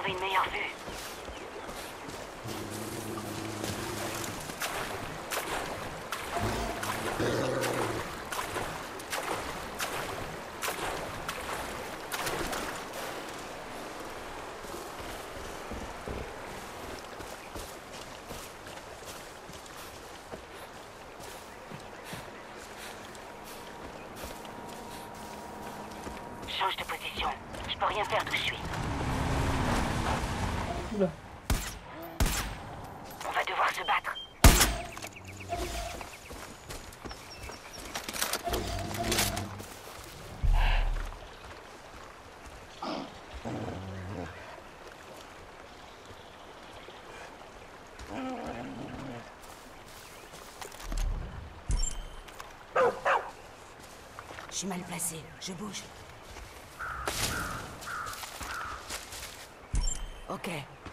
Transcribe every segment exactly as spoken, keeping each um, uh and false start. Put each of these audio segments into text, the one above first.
trouver une meilleure vue. Change de position. Je peux rien faire d'où je suis. Oula. On va devoir se battre. Je suis mal placé, je bouge. Ok.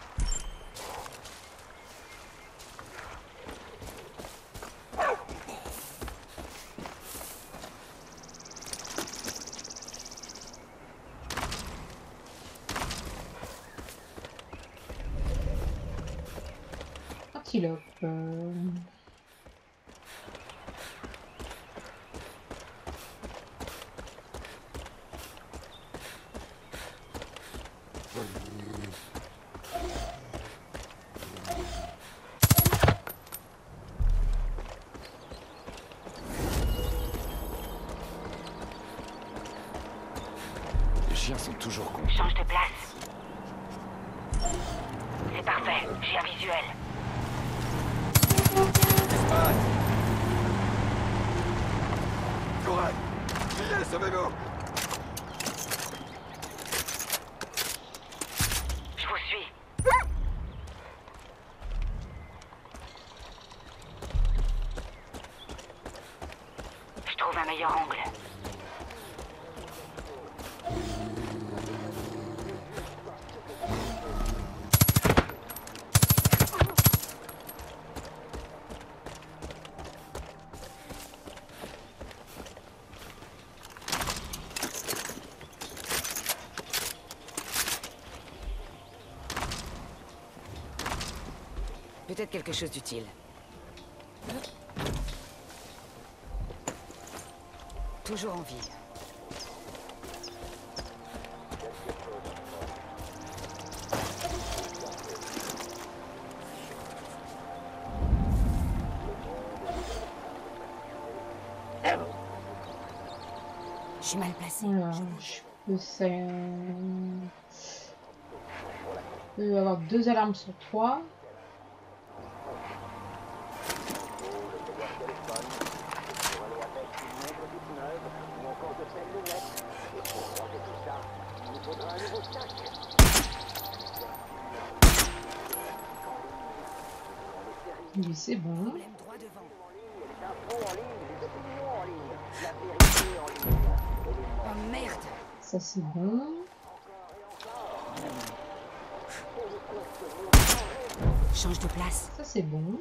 Antilope. Euh... Les chiens sont toujours cons. Change de place. C'est parfait, j'ai un visuel. Disparaît. Courage. Criez, sauvez-vous. Je vous suis. Je trouve un meilleur angle. Peut-être quelque chose d'utile. Toujours en vie. Je suis mal placé. Alors, Je bouge. je peux, ça... je peux avoir deux alarmes sur trois. Oui, c'est bon. Problème droit devant. Oh merde! Ça, c'est bon. Change de place. Ça, c'est bon.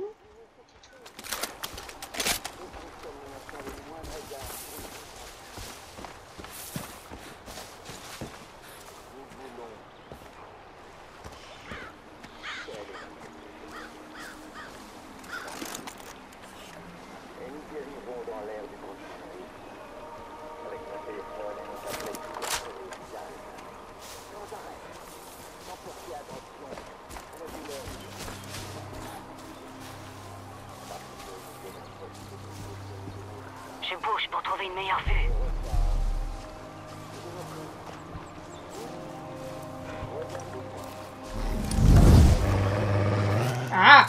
Je bouge pour trouver une meilleure vue. Ah!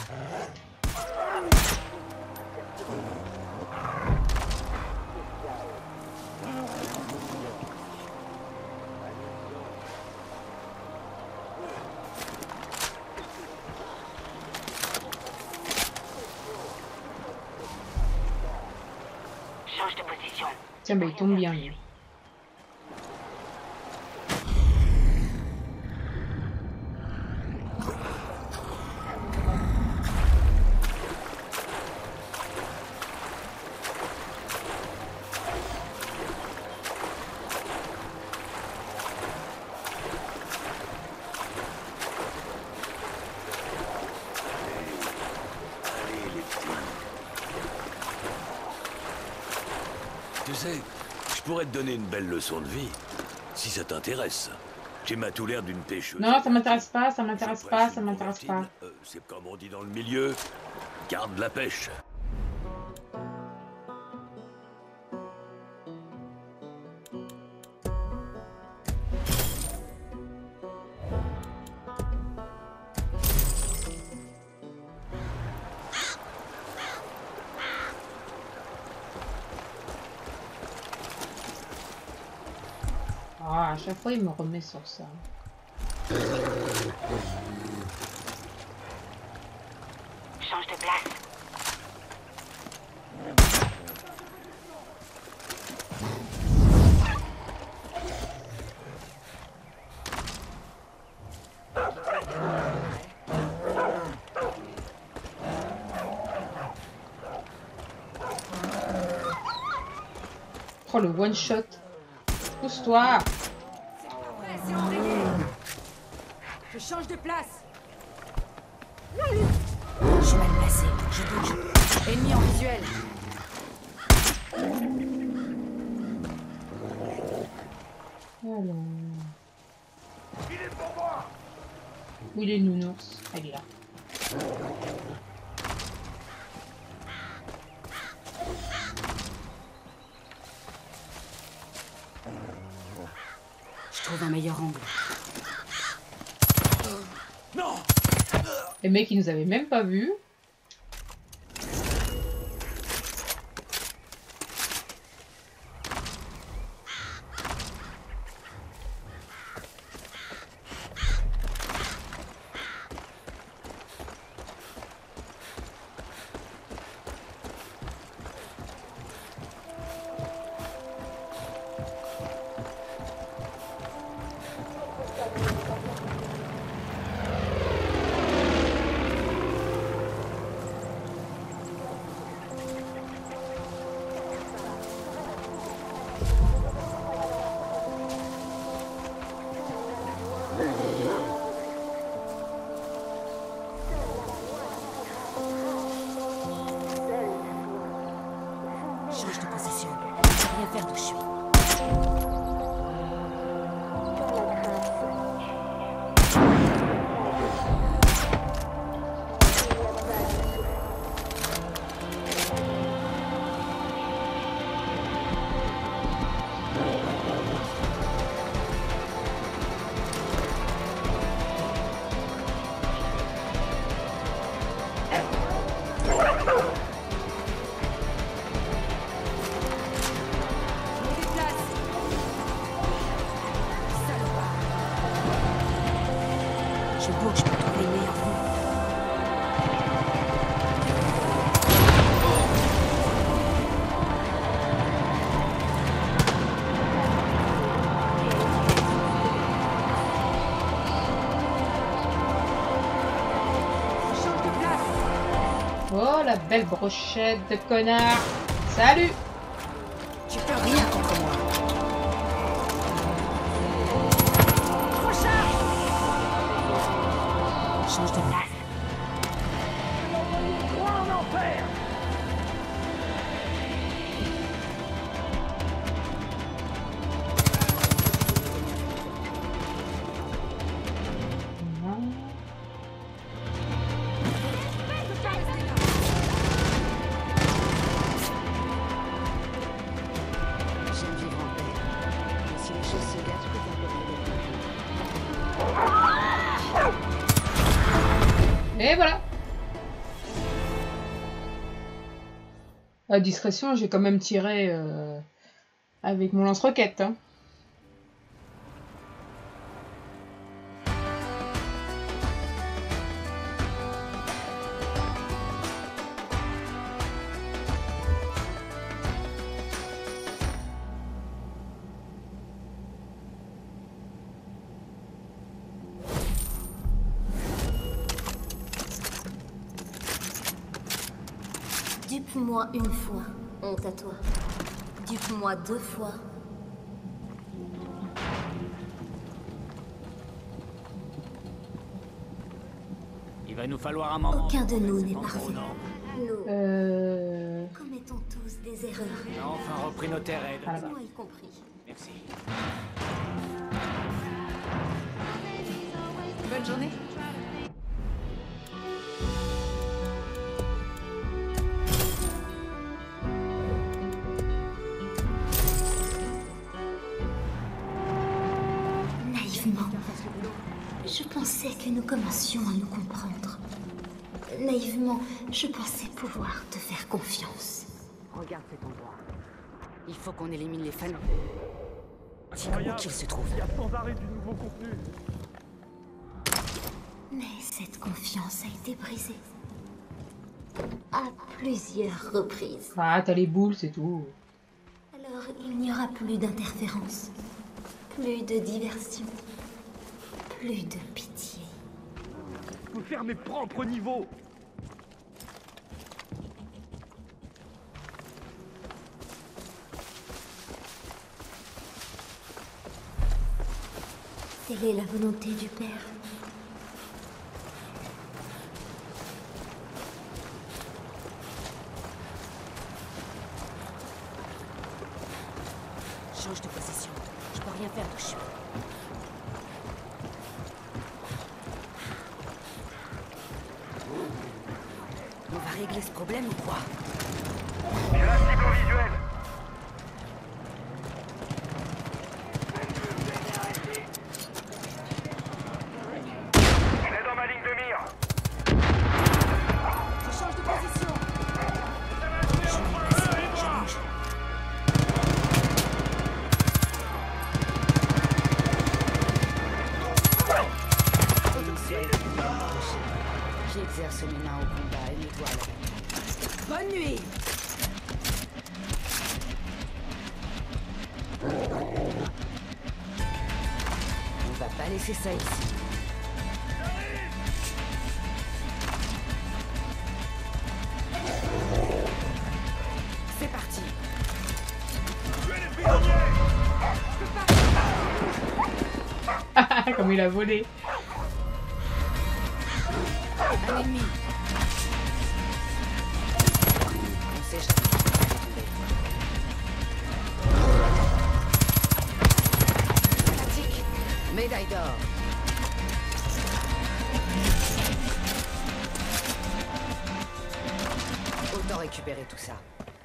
Change de position. Tiens, bah il tombe bien, lui. sais, je pourrais te donner une belle leçon de vie, si ça t'intéresse. Tu m'as tout l'air d'une pêcheuse. Non, ça m'intéresse pas, ça Je m'intéresse prêche pas, une ça m'intéresse pas. convertine. Euh, C'est comme on dit dans le milieu, garde la pêche. Ah, à chaque fois, il me remet sur ça. Change de place. Oh, le one shot. Pousse-toi. Ouais, c'est enrayé. Je change de place. Je suis mal placé. Je bouge. Ennemi en visuel. Alors... Où il est le nounours? Ah, il est là. Je trouve un meilleur angle. Les mecs, ils nous avaient même pas vus. Change de position. Je peux rien faire d'où je suis. Je me déplace. Salopard. Je bouge pour trouver une meilleure route. Je change de place. Oh, la belle brochette de connard. Salut. Tu peux rien contre moi. Recharge. Change de place. Non. J'aime vivre en paix. Mais si les choses se gâtent, je préfère que Et voilà. À discrétion, j'ai quand même tiré euh, avec mon lance-roquette. Hein. Dupe-moi une fois, honte à toi. Dupe-moi deux fois. Il va nous falloir un moment. Aucun de nous n'est Pas trop, parfait. non. Nous Euh... commettons tous des des erreurs. On a enfin repris nos terrains. Ah, là-bas. Moi y compris. Merci. Bonne journée. Naïvement, je pensais que nous commencions à nous comprendre. Naïvement, je pensais pouvoir te faire confiance. Regarde cet endroit. Il faut qu'on élimine les fans. Où qu'ils se trouvent. Il y a sans arrêt du nouveau contenu. Mais cette confiance a été brisée. À plusieurs reprises. Ah, t'as les boules, c'est tout. Alors il n'y aura plus d'interférence. Plus de diversion. Plus de pitié. Je peux faire mes propres niveaux. Telle est la volonté du Père. Change de position. Je peux rien faire d'où je suis. On va régler ce problème ou quoi? J'ai la cible au visuel. Je l'ai dans ma ligne de mire. Je change de position. Je me place, je bouge. J'exerce mes mains au combat et mes doigts à la bataille. Bonne nuit! On va pas laisser ça ici. C'est parti! Comme il a volé. Un ennemi! On sait jamais ce qui va tomber. Pratique! Médaille d'or! Autant récupérer tout ça.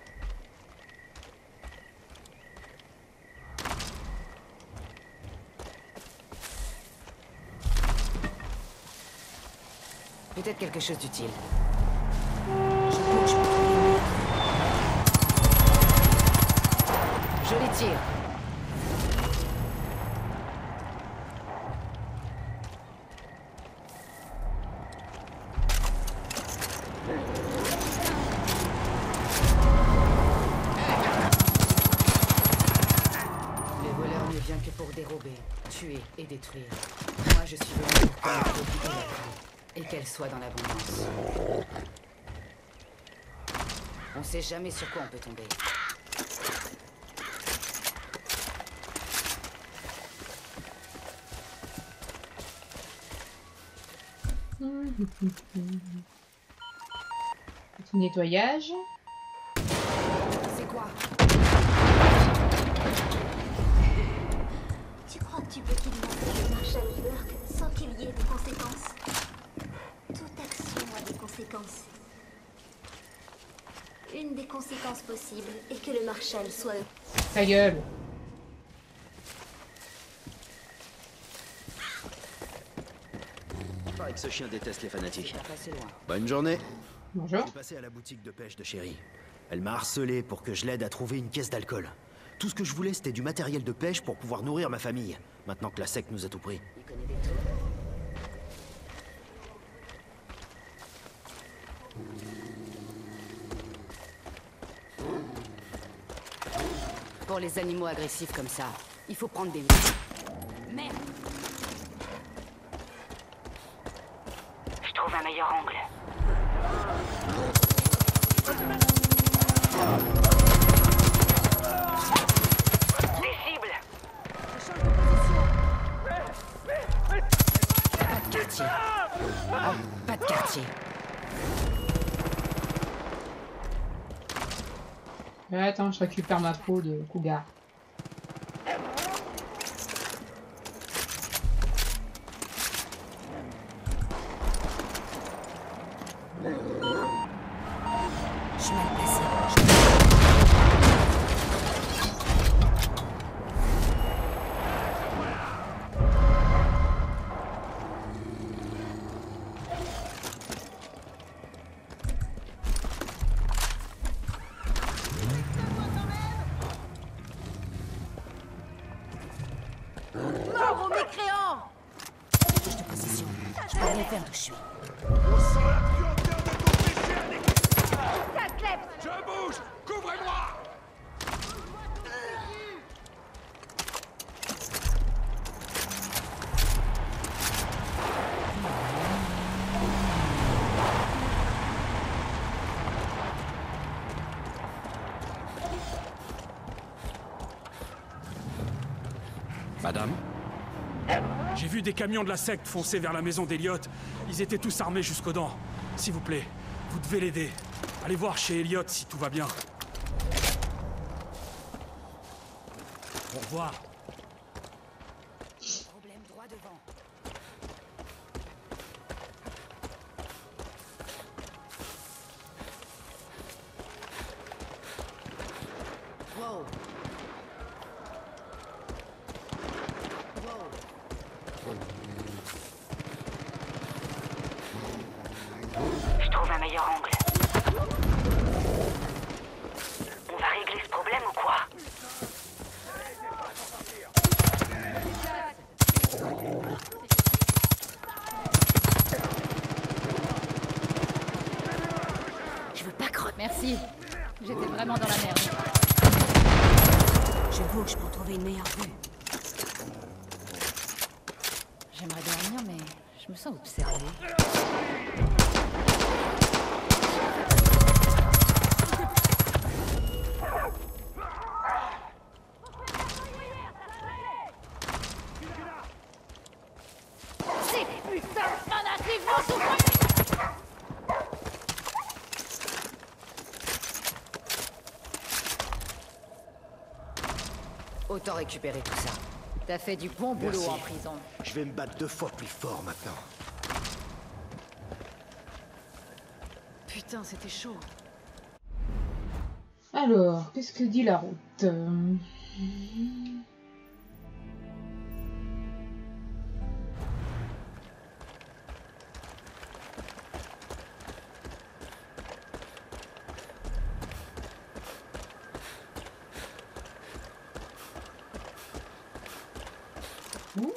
Peut-être quelque chose d'utile. Je bouge pour trouver une mire. Joli tir. Les voleurs ne viennent que pour dérober, tuer et détruire. Moi, je suis venu pour connaître la vie et qu'elle soit dans l'abondance. On sait jamais sur quoi on peut tomber. Petit nettoyage. C'est quoi? Tu crois que tu peux kidnapper le Marshal Burke sans qu'il y ait des conséquences? Toute action a des conséquences. Une des conséquences possibles est que le Marshal soit... Ta gueule. Il paraît que ce chien déteste les fanatiques. Pas passé loin. Bonne journée. Bonjour. J'ai passé à la boutique de pêche de Chérie. Elle m'a harcelé pour que je l'aide à trouver une caisse d'alcool. Tout ce que je voulais, c'était du matériel de pêche pour pouvoir nourrir ma famille. Maintenant que la secte nous a tout pris. Il connaît des trucs. Pour les animaux agressifs comme ça, il faut prendre des risques. Merde! Je trouve un meilleur angle. Les cibles! Pas de quartier. Ah, pas de quartier. Ouais, attends, je récupère ma peau de cougar. Je suis mal placée. Mort aux mécréants! Touche de position. Je peux rien faire d'où je suis. On sent la puanteur de ton péché avec... Ça clèpe! Je bouge! Couvrez-moi! Madame? J'ai vu des camions de la secte foncer vers la maison d'Elliot. Ils étaient tous armés jusqu'aux dents. S'il vous plaît, vous devez l'aider. Allez voir chez Elliot si tout va bien. Au revoir. Problème droit devant. Wow. Je trouve un meilleur angle. On va régler ce problème ou quoi? Je veux pas croire. Merci. J'étais vraiment dans la merde. Je bouge pour trouver une meilleure vue. J'aimerais dormir, mais je me sens observée. Ces putains de fanatiques vont souffrir! Autant récupérer tout ça. T'as fait du bon boulot Merci. en prison. Je vais me battre deux fois plus fort maintenant. Putain, c'était chaud. Alors, qu'est-ce que dit la route? Euh, Ouh.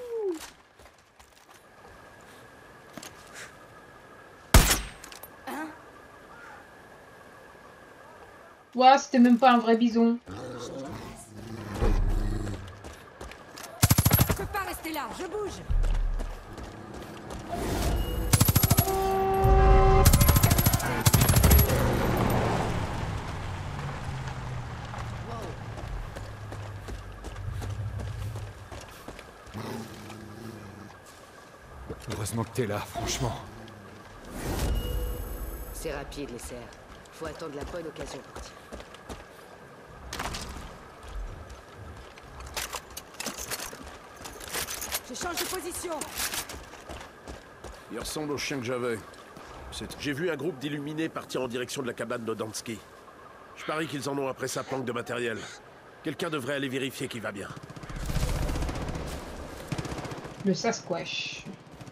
Ouah, c'était même pas un vrai bison. Je peux pas rester là, je bouge. Heureusement que t'es là, franchement. C'est rapide, les serres. Faut attendre la bonne occasion pour tirer. Je change de position. Il ressemble au chien que j'avais. C'est- J'ai vu un groupe d'illuminés partir en direction de la cabane d'Odansky. Je parie qu'ils en ont après sa planque de matériel. Quelqu'un devrait aller vérifier qu'il va bien. Le Sasquatch.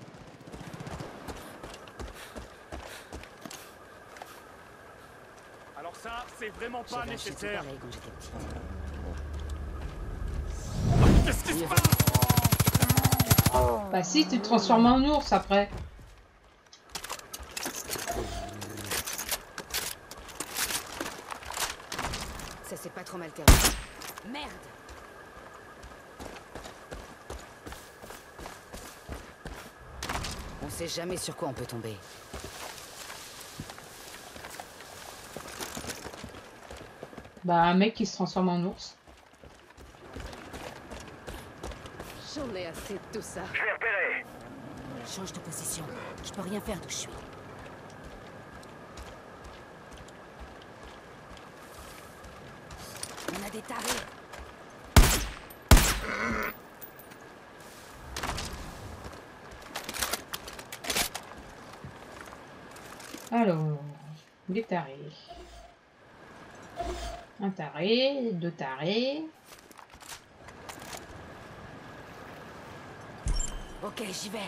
Alors ça, c'est vraiment pas J'avais acheté tout nécessaire. pareil quand j'étais petite. Qu'est-ce qui se passe? Bah si, tu te transformes en ours après. Ça s'est pas trop mal terminé. Merde. On sait jamais sur quoi on peut tomber. Bah un mec qui se transforme en ours. J'en ai assez de tout ça. Je l'ai repéré. Change de position. Je peux rien faire d'où je suis. des tarés. Alors, des tarés. Un taré, deux tarés. Ok, j'y vais.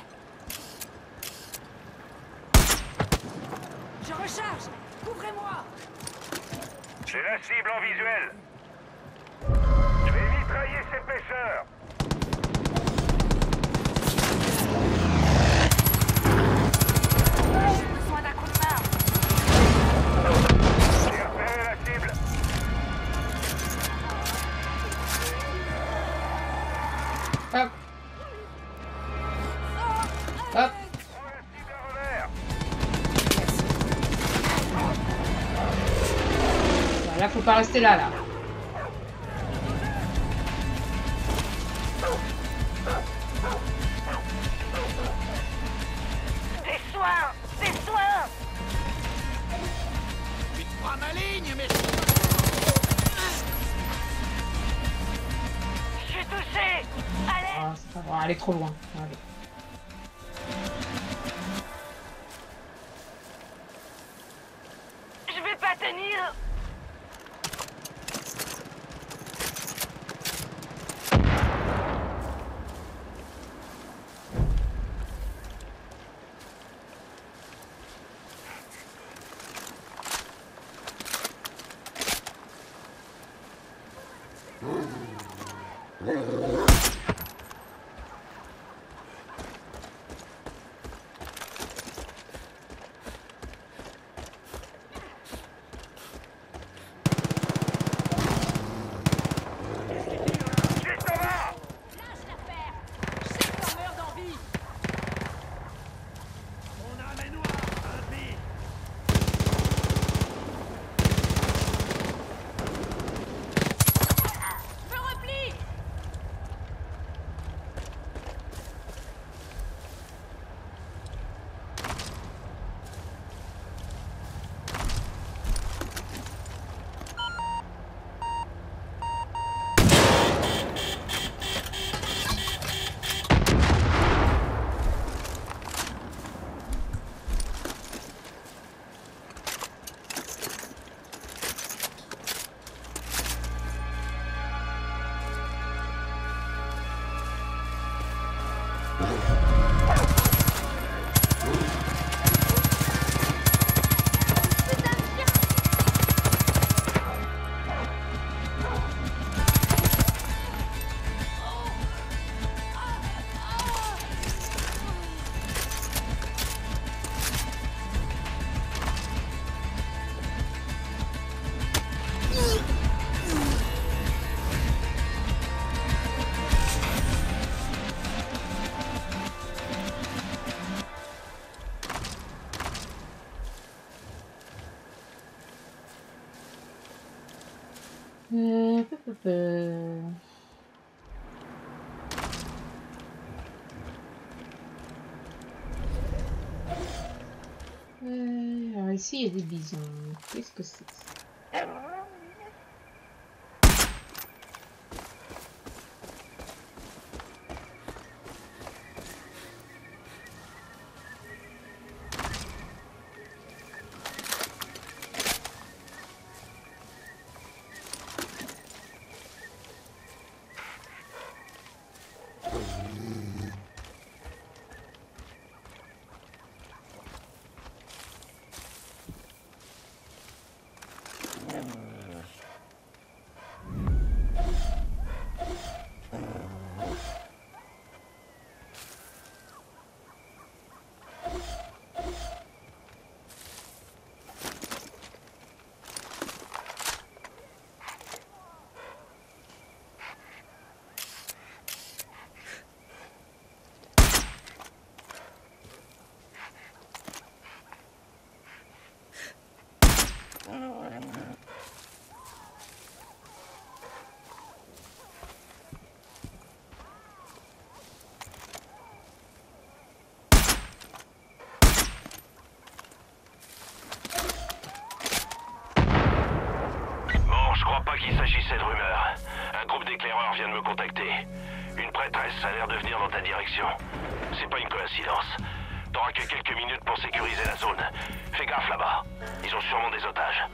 Je recharge. Couvrez-moi. J'ai la cible en visuel. Je vais mitrailler ces pêcheurs. J'ai besoin d'un coup de main. J'ai repéré la cible. Hop. Hop. Prends la cible à revers. Là, faut pas rester là, là. Des soins. Des soins. Tu te prends ma ligne, mais... Je suis touché. Allez. Ah, c'est pas grave, elle est trop loin. Allez. Je vais pas tenir. Juste en bas. Lâche l'affaire. Je sais qu'on meurt d'envie. Mon âme est noire, impie. Je me replie. Euh, peu, peu, peu. Euh, alors ici, il y a des bisons. Qu'est-ce que c'est que ça? ça a l'air de venir dans ta direction. C'est pas une coïncidence. T'auras que quelques minutes pour sécuriser la zone. Fais gaffe là-bas. Ils ont sûrement des otages.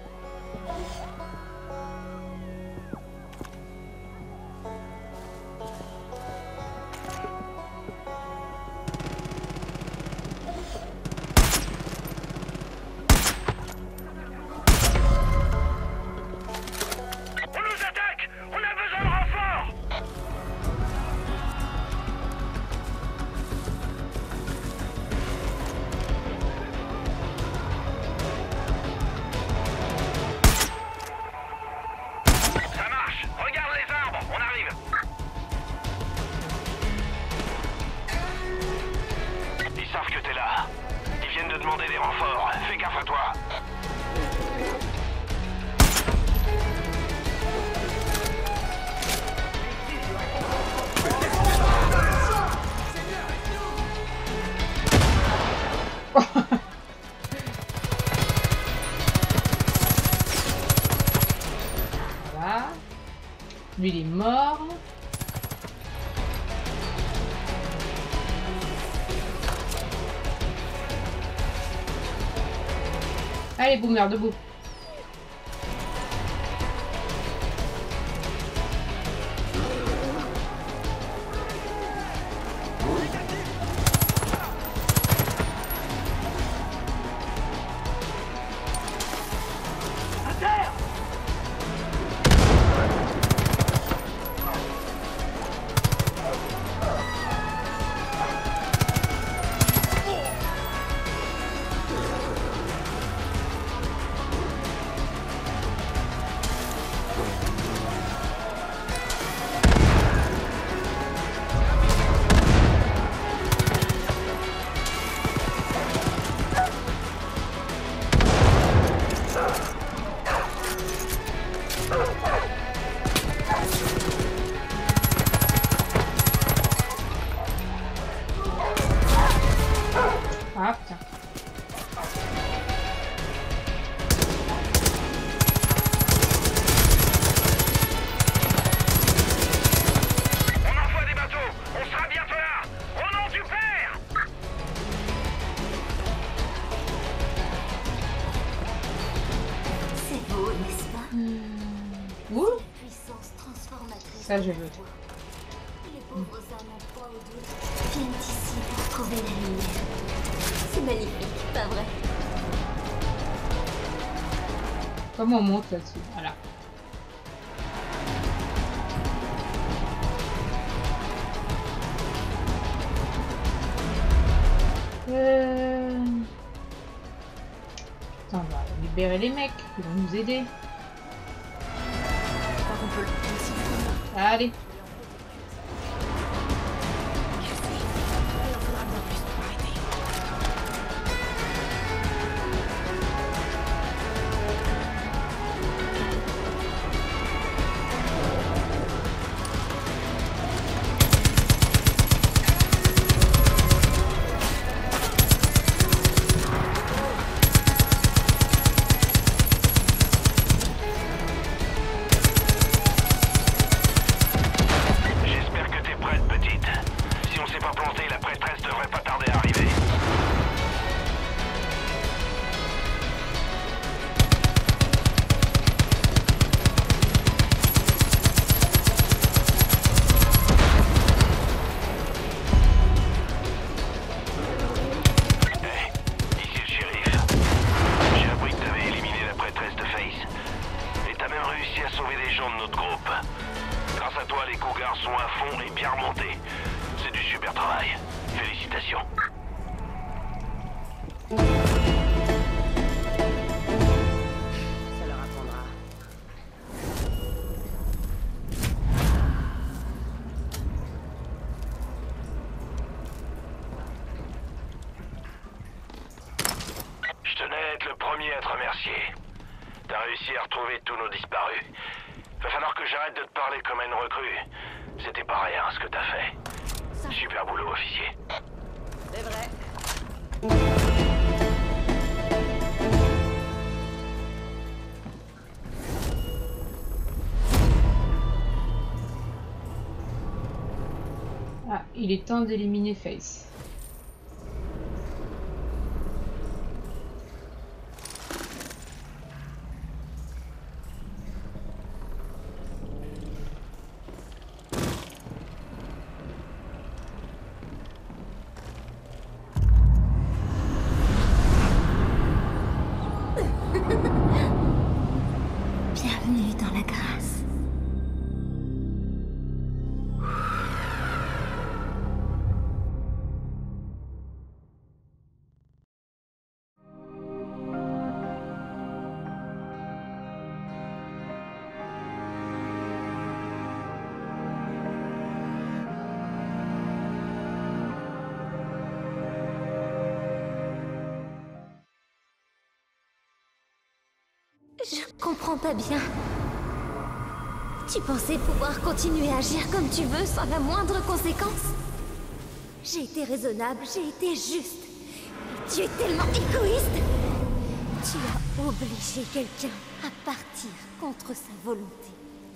Lui, il est mort. Allez, boomer, debout. Ah putain. On envoie des bateaux. On sera bientôt là. Au nom du père. C'est beau, n'est-ce pas? Mmh. Ouh. Puissance transformatrice. Ça, je veux. Les pauvres âmes en proie au doute viennent ici pour trouver la lumière. C'est magnifique, pas vrai? Comment on monte là-dessus? Voilà. Euh... Attends, on va libérer les mecs. Ils vont nous aider. Allez. T'as réussi à retrouver tous nos disparus. Va falloir que j'arrête de te parler comme à une recrue. C'était pas rien ce que t'as fait. Super boulot, officier. C'est vrai. Il est temps d'éliminer Face. Bienvenue dans la grâce. Je comprends pas bien. Tu pensais pouvoir continuer à agir comme tu veux sans la moindre conséquence? J'ai été raisonnable, j'ai été juste. Et tu es tellement égoïste. Tu as obligé quelqu'un à partir contre sa volonté.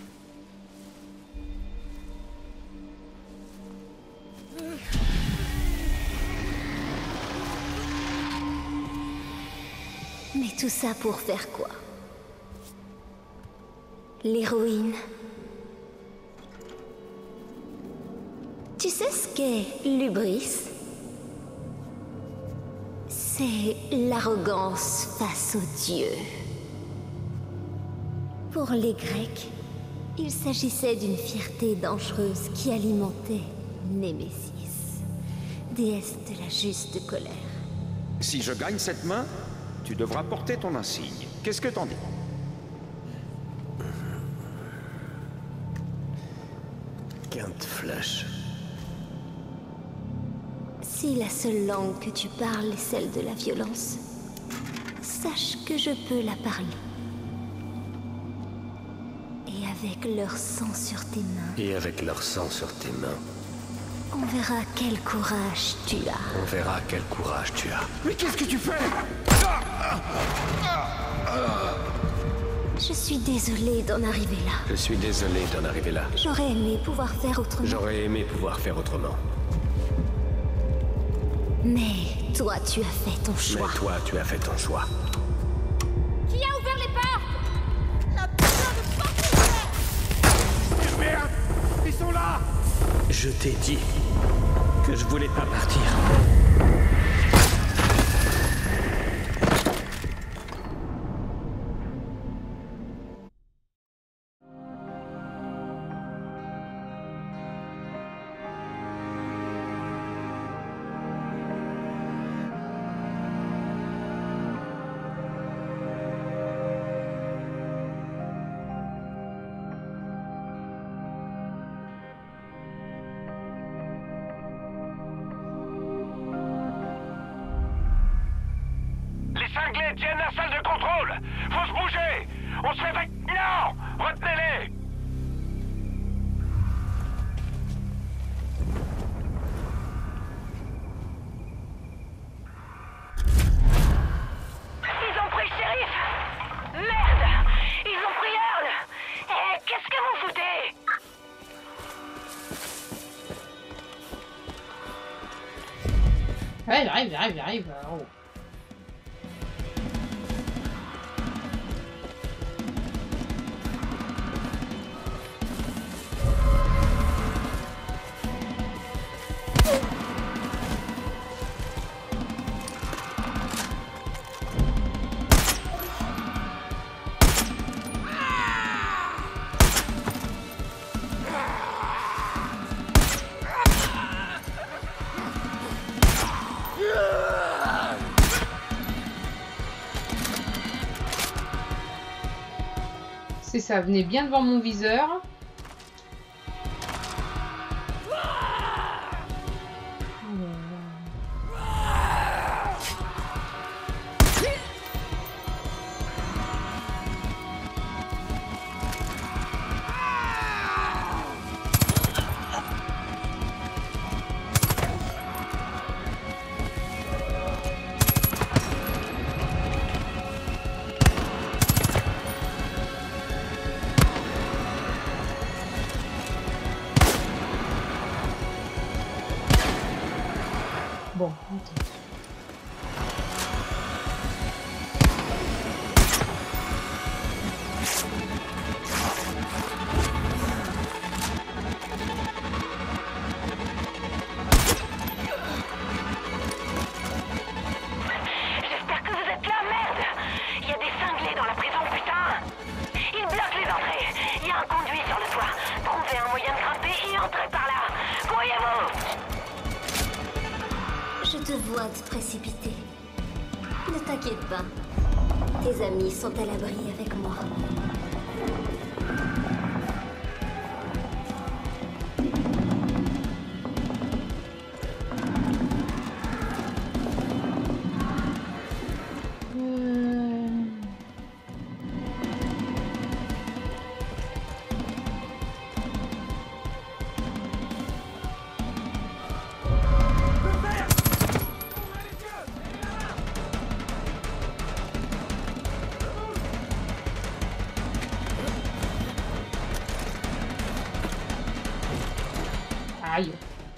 Mais tout ça pour faire quoi? L'héroïne. Tu sais ce qu'est l'hubris? C'est l'arrogance face aux dieux. Pour les Grecs, il s'agissait d'une fierté dangereuse qui alimentait Némésis, déesse de la juste colère. Si je gagne cette main, tu devras porter ton insigne. Qu'est-ce que t'en dis? Quinte flash. Si la seule langue que tu parles est celle de la violence, sache que je peux la parler. Et avec leur sang sur tes mains... Et avec leur sang sur tes mains... On verra quel courage tu as. On verra quel courage tu as. Mais qu'est-ce que tu fais? Je suis désolée d'en arriver là. Je suis désolé d'en arriver là. J'aurais aimé pouvoir faire autrement. J'aurais aimé pouvoir faire autrement. Mais toi, tu as fait ton choix. Mais toi, tu as fait ton choix. Qui a ouvert les portes? La putain de porte est ouverte! Merde! Ils sont là! Je t'ai dit que je voulais pas partir. Cinglés tiennent la salle de contrôle. Faut se bouger. On se réveille. Non! Retenez-les! Ils ont pris le shérif! Merde! Ils ont pris Earl! Eh, qu'est-ce que vous foutez? Ouais, j'arrive, j'arrive, j'arrive. Oh. C'est ça, venez bien devant mon viseur. précipité. Ne t'inquiète pas. Tes amis sont à l'abri avec moi. Aïe.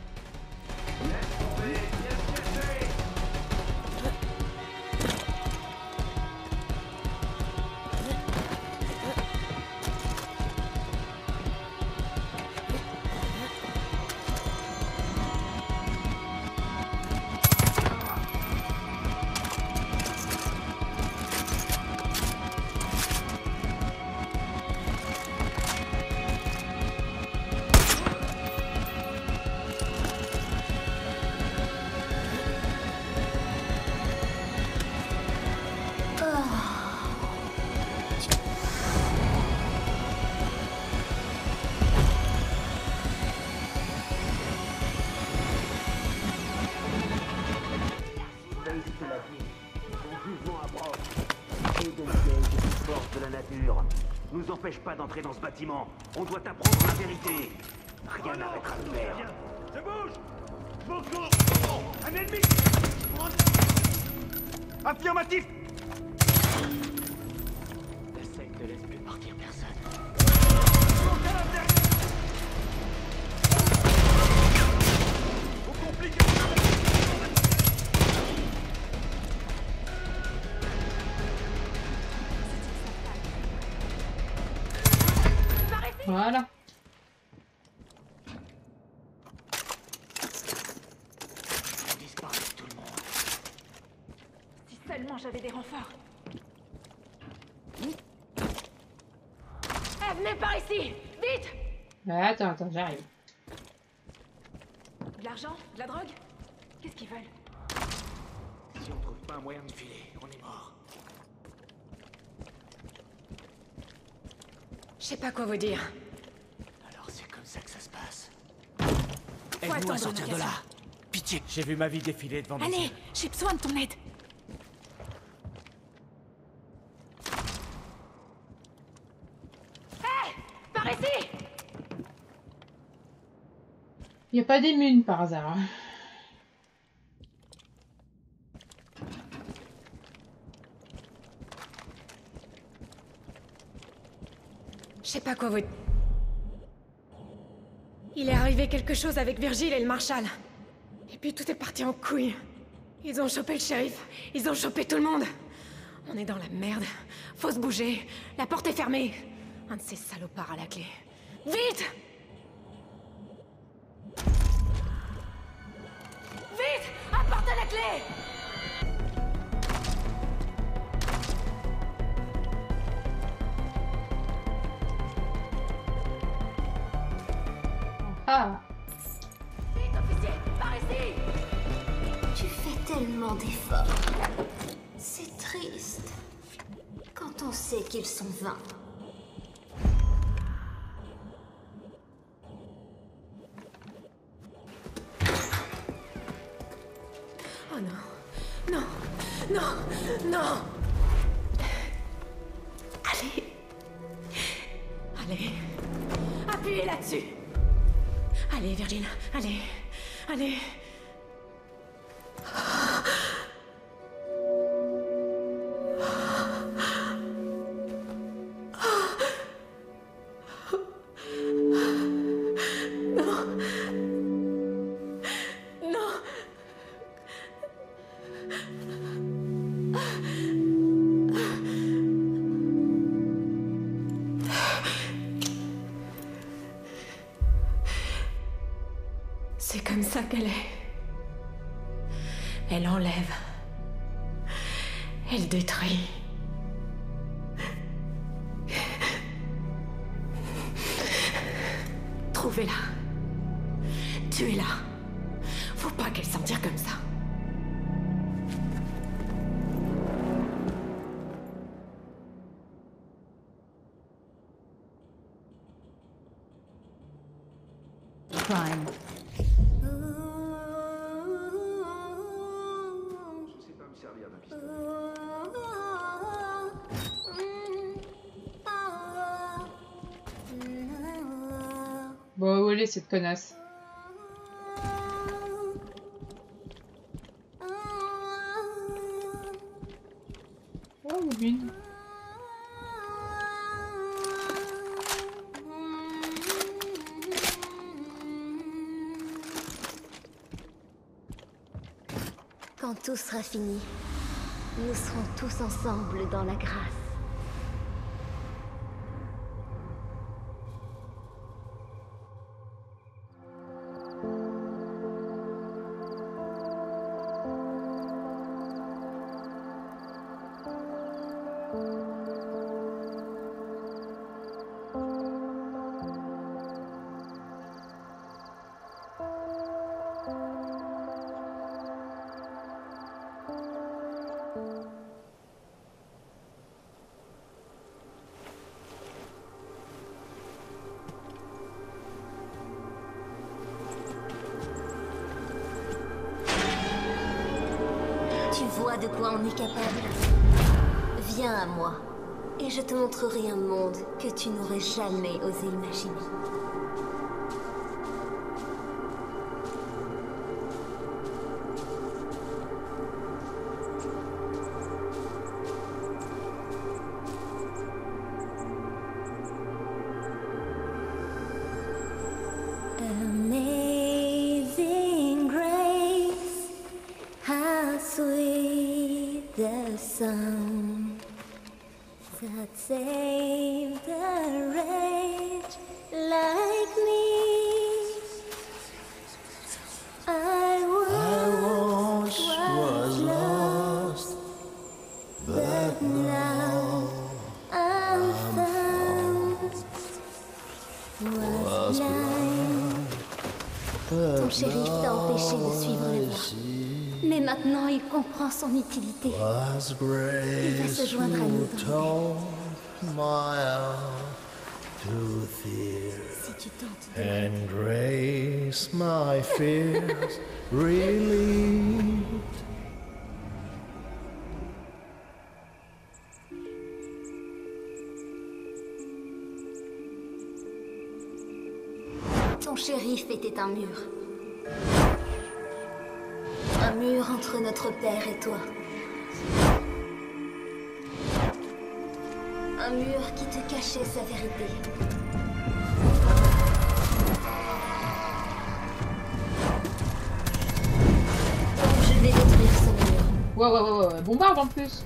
Nous empêche pas d'entrer dans ce bâtiment. On doit apprendre la vérité. Rien n'arrêtera de faire. Je bouge. Je bouge. Un ennemi. Affirmatif. La secte ne laisse plus partir personne. Faut compliquer. Voilà. Disparaît tout le monde. Si seulement j'avais des renforts. Eh, venez par ici. Vite. Attends, attends, j'arrive. De l'argent? De la drogue? Qu'est-ce qu'ils veulent? Si on trouve pas un moyen de filer, on est mort. Je sais pas quoi vous dire. Alors c'est comme ça que ça se passe. Aide-nous à sortir de là. Pitié. J'ai vu ma vie défiler devant mes yeux. Allez, j'ai besoin de ton aide. Hé, par ici. Y a pas d'immune par hasard. Je sais pas quoi vous... Il est arrivé quelque chose avec Virgile et le Marshal. Et puis tout est parti en couille. Ils ont chopé le shérif. Ils ont chopé tout le monde. On est dans la merde. Faut se bouger. La porte est fermée. Un de ces salopards à la clé. Vite! Vite! Apportez la clé! Ah. Vite, officier! Par ici! Tu fais tellement d'efforts. C'est triste. Quand on sait qu'ils sont vains. Oh non. Non. Non. Non. Allez. Allez. Appuyez là-dessus. Allez, Virgile. Allez. Allez. C'est comme ça qu'elle est. Elle enlève. Elle détruit. Trouvez-la. Tuez-la. Faut pas qu'elle s'en tire comme ça. crime. Je sais pas me servir d'un pistolet. Bon, où elle est cette connasse? Oh, Moubine. Quand tout sera fini, nous serons tous ensemble dans la grâce. Tu vois de quoi on est capable? Viens à moi, et je te montrerai un monde que tu n'aurais jamais osé imaginer. Amazing grace, how sweet the sound that saved a wretch like me. I once was lost, but now I'm found. Was blind. Ton shérif t'a empêché de suivre le voie. Mais maintenant, il comprend son utilité. Il va se joindre à nous dans si tu tentes de... And grace my fears relieved. Ton shérif était un mur. Un mur entre notre père et toi. Un mur qui te cachait sa vérité. Donc je vais détruire ce mur. Ouais, ouais, ouais, ouais, bombarde en plus.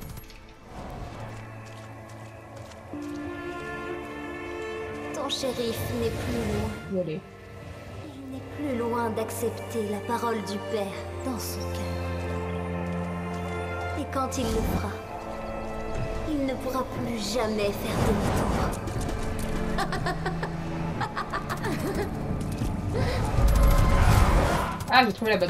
Ton shérif n'est plus loin. Où elle est? Il n'est plus loin d'accepter la parole du Père dans son cœur. Et quand il le fera, il ne pourra plus jamais faire demi-tour. Ah, j'ai trouvé la bonne.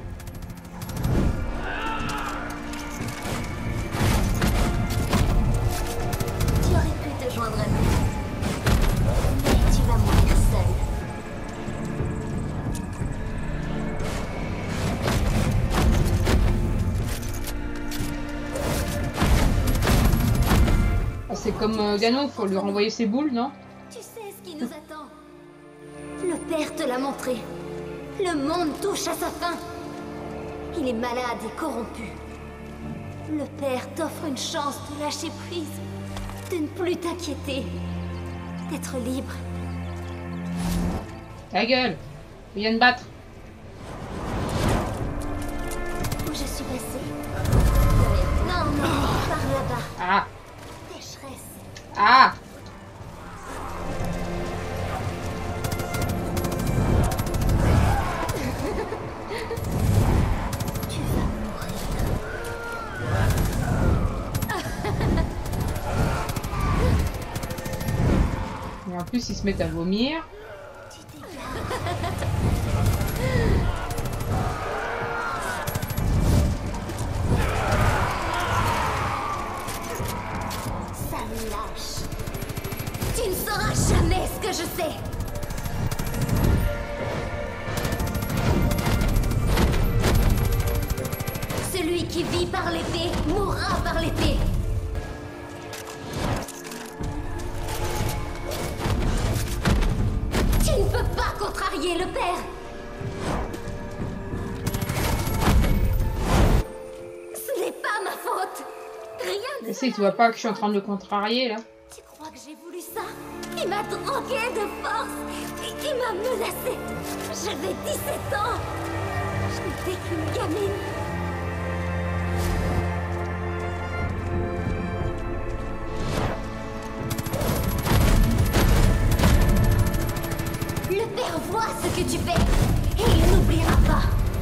Tu aurais pu te joindre à nous. Mais tu vas mourir seul. Ah, c'est comme euh, Ganon, faut lui renvoyer ses boules, non? Tu sais ce qui nous attend. Le Père te l'a montré. Le monde touche à sa fin. Il est malade et corrompu. Le Père t'offre une chance de lâcher prise, de ne plus t'inquiéter, d'être libre. Ta gueule! Viens me battre! Où je suis passée? Non, non, par là-bas. Ah! Pécheresse. Ah! Tu vas mourir. Et en plus, ils se mettent à vomir. Sale lâche. Tu ne sauras jamais ce que je sais. Celui qui vit par l'épée mourra par l'épée. Tu ne peux pas contrarier le père. Ce n'est pas ma faute. Rien de... Mais si, tu vois pas que je suis en train de le contrarier, là? Tu crois que j'ai voulu ça? Il m'a drogué de force. Il m'a menacé. J'avais dix-sept ans. Je n'étais qu'une gamine. Le père voit ce que tu fais et il n'oubliera pas.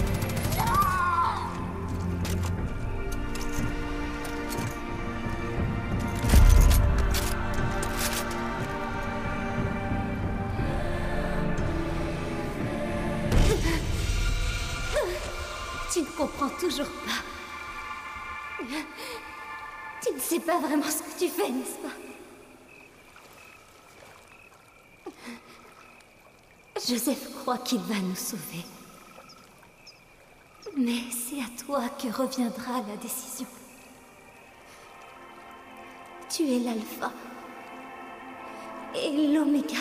Tu ne comprends toujours pas. Tu ne sais pas vraiment ce que tu fais, n'est-ce pas? Joseph croit qu'il va nous sauver. Mais c'est à toi que reviendra la décision. Tu es l'alpha et l'oméga.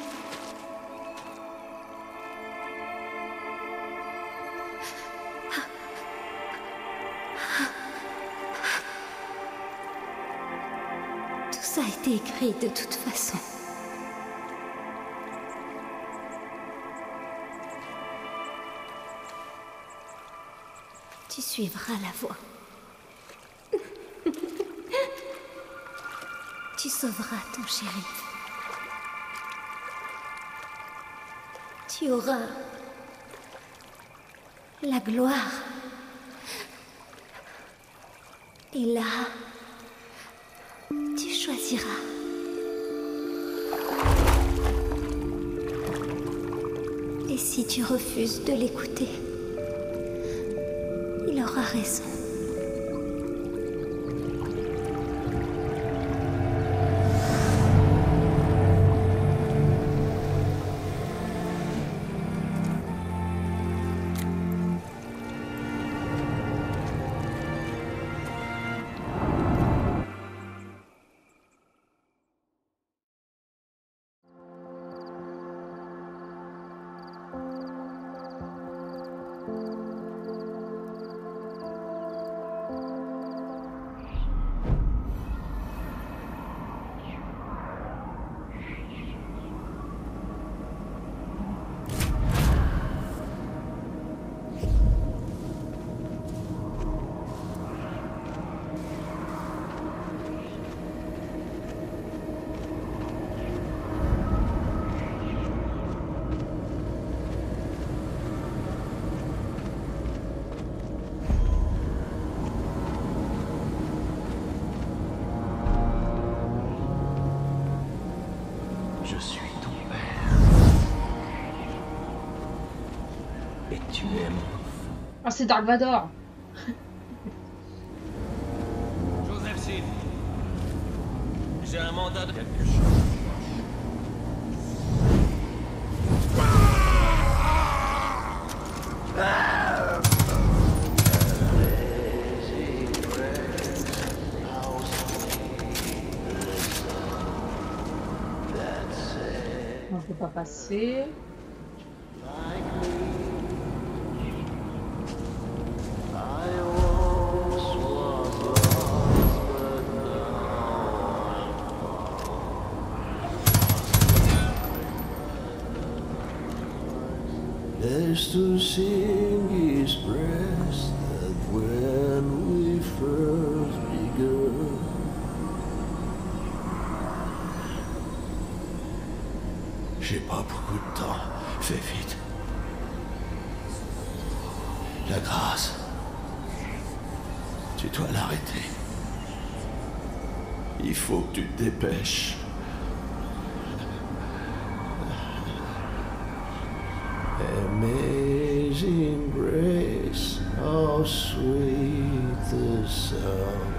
Tout ça a été écrit de toute façon. Tu suivras la voie. Tu sauveras ton chéri. Tu auras la gloire. Et là, tu choisiras. Et si tu refuses de l'écouter, il aura raison. Je suis ton père. Et tu es mon enfant. Ah, c'est Dark Vador. Joseph Seed. J'ai un mandat de quelque chose. On peut pas passer. There's to sing his praise that when we first began. J'ai pas beaucoup de temps. Fais vite. La grâce. Tu dois l'arrêter. Il faut que tu te dépêches. Amazing grace, how sweet the sound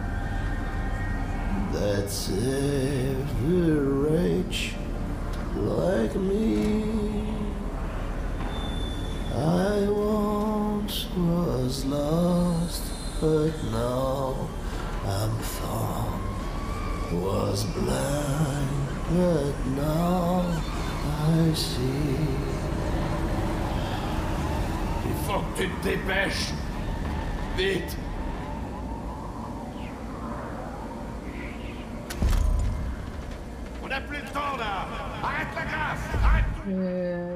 that saved a wretch like me. I once was lost, but now I'm found. Was blind, but now I see. Il faut que tu te dépêches. Vite. On n'a plus le temps là. Arrête la grâce. Arrête tout. Euh...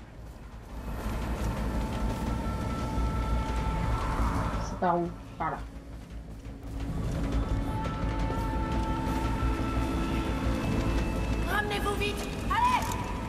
C'est par où? Par là. Ramenez-vous vite! Allez!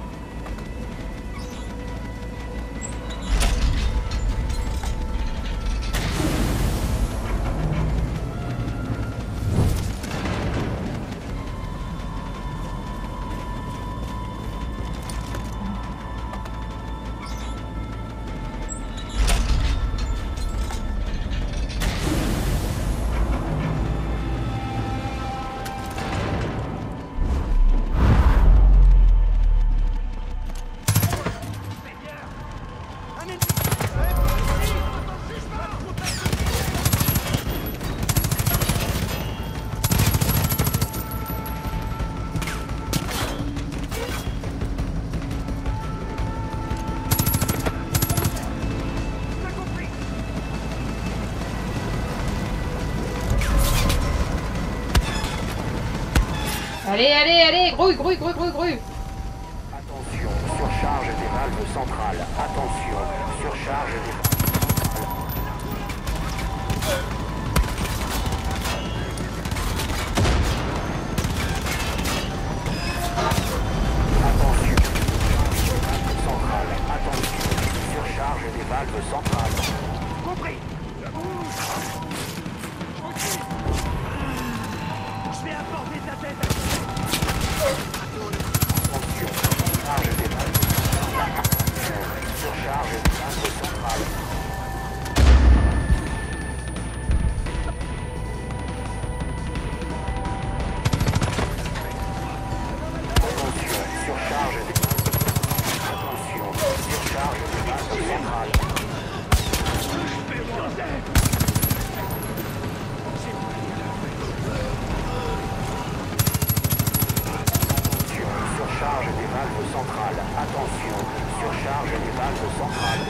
Allez, allez, allez, grouille, grouille, grouille, grouille, grouille. Attention, surcharge des valves centrales. Attention, surcharge des valves. Attention, centrale. Attention, surcharge des valves centrales. Compris. Je vais apporter ta tête. Attention, surcharge des valves centrales. Surcharge des valves centrales. Attention, surcharge des Attention, surcharge des valves centrales. Surcharge des valves centrales. Attention, surcharge des valves centrales.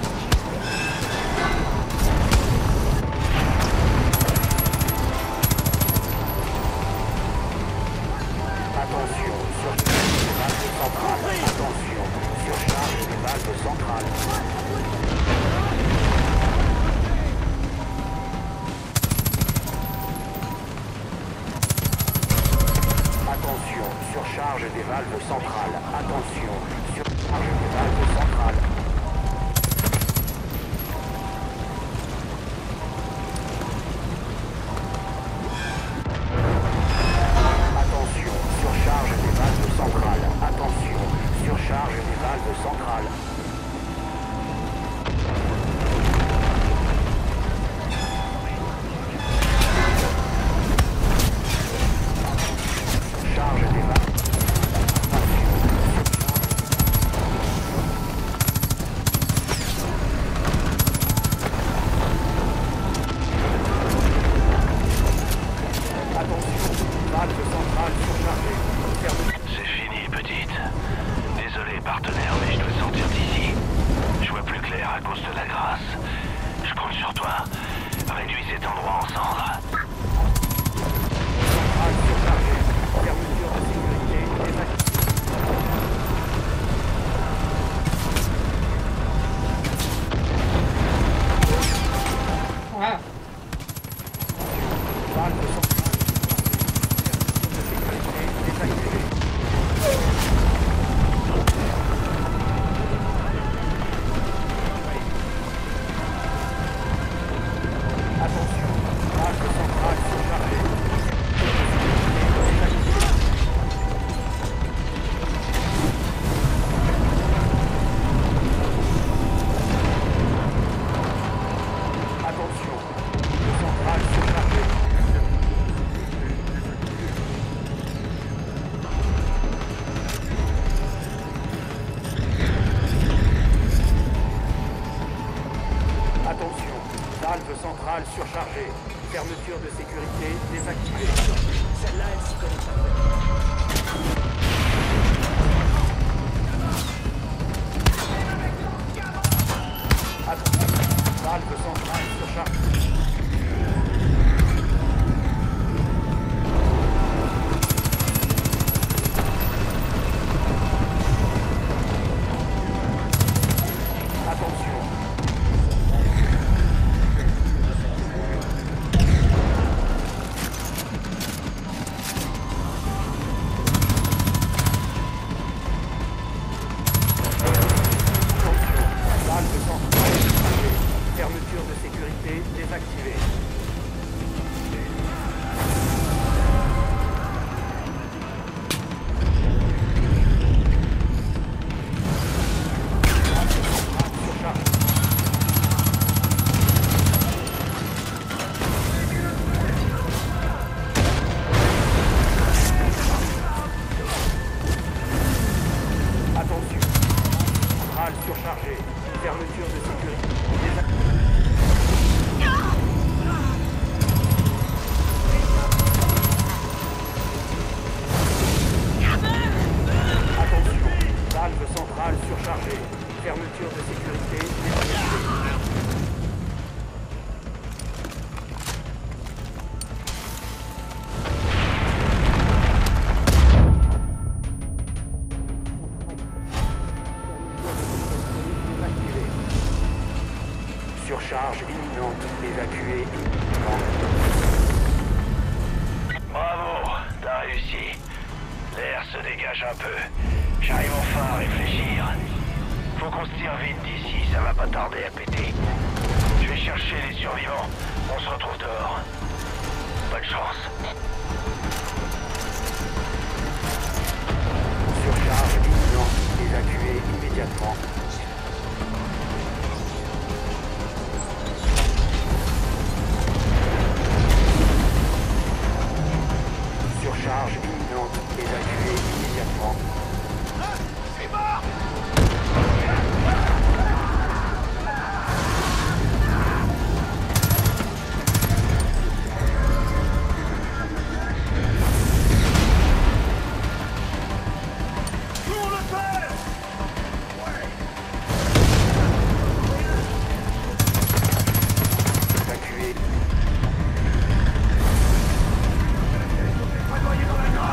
Attention, surcharge des valves centrales. Attention, surcharge des valves centrales. Attention, surcharge des valves centrales. Attention, surcharge des valves centrales. Attention, surcharge des valves centrales. Attention, surcharge des valves centrales. Charge des valves. centrale surchargée. Fermeture de sécurité désactivée. Celle-là, elle s'y connaît pas. Valve centrale surchargée. Surcharge imminente, évacuée imminente. Bravo, t'as réussi. L'air se dégage un peu. J'arrive enfin à réfléchir. Faut qu'on se tire vite d'ici, ça va pas tarder à péter. Je vais chercher les survivants. On se retrouve dehors. Bonne chance. Surcharge imminente, évacuée immédiatement. Surcharge imminente, évacuée immédiatement. Ah, c'est mort! Pour le faire! Évacuée. Envoyez dans la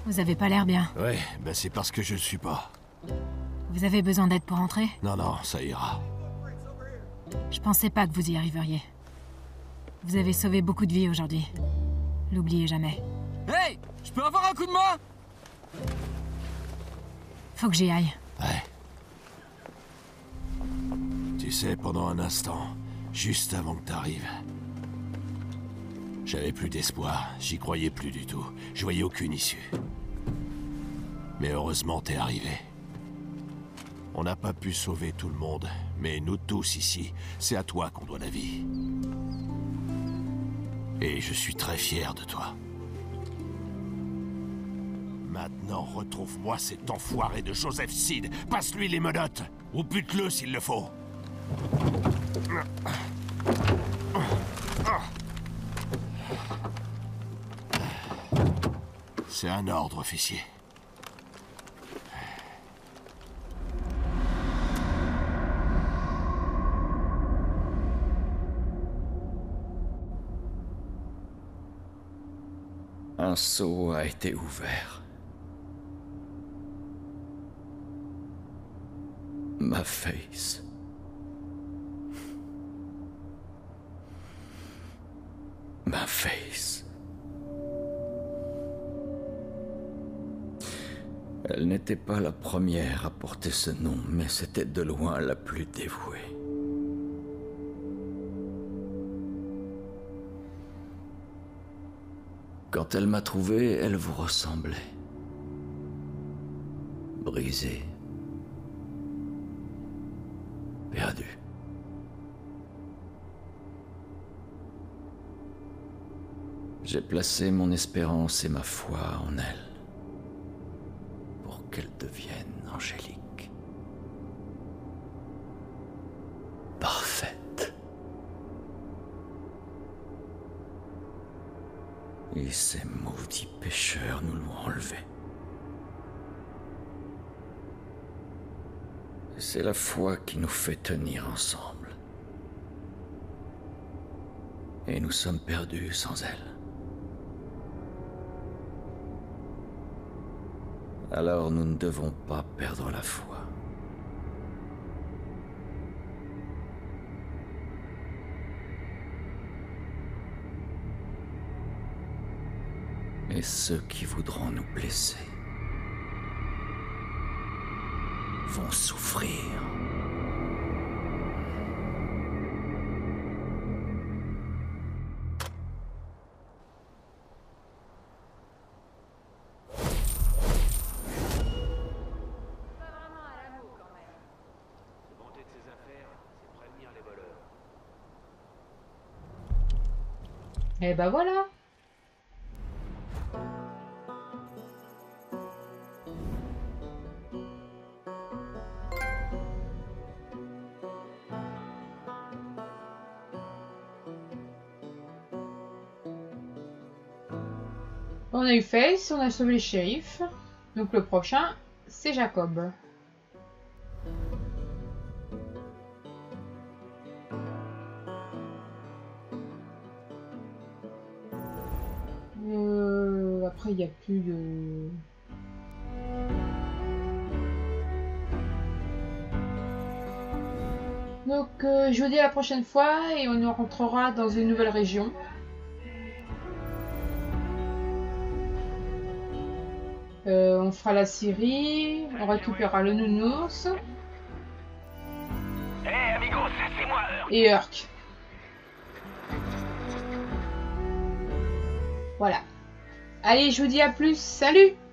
Vous avez pas l'air bien. Ouais, ben c'est parce que je le suis pas. Vous avez besoin d'aide pour rentrer? Non, non, ça ira. Je pensais pas que vous y arriveriez. Vous avez sauvé beaucoup de vies aujourd'hui. L'oubliez jamais. Hey! Je peux avoir un coup de main? Faut que j'y aille. Ouais. Tu sais, pendant un instant, juste avant que t'arrives, j'avais plus d'espoir, j'y croyais plus du tout. Je voyais aucune issue. Mais heureusement, t'es arrivé. On n'a pas pu sauver tout le monde, mais nous tous ici, c'est à toi qu'on doit la vie. Et je suis très fier de toi. Maintenant, retrouve-moi cet enfoiré de Joseph Seed. Passe-lui les menottes, ou bute-le s'il le faut. C'est un ordre, officier. Un sceau a été ouvert. Ma face. Ma face. Elle n'était pas la première à porter ce nom, mais c'était de loin la plus dévouée. Quand elle m'a trouvé, elle vous ressemblait. Brisée. Perdue. J'ai placé mon espérance et ma foi en elle, pour qu'elle devienne angélique. Parfaite. Et ces maudits pécheurs nous l'ont enlevée. C'est la foi qui nous fait tenir ensemble. Et nous sommes perdus sans elle. Alors nous ne devons pas perdre la foi. Et ceux qui voudront nous blesser vont souffrir. Et bah voilà. On a eu Face, on a sauvé le shérif. Donc le prochain, c'est Jacob. Euh, après, il n'y a plus de... Donc, euh, je vous dis à la prochaine fois et on rentrera dans une nouvelle région. Euh, on fera la Syrie, on récupérera le nounours. Hey, amigos, c'est moi, Urk. Et Urk. Voilà. Allez, je vous dis à plus. Salut!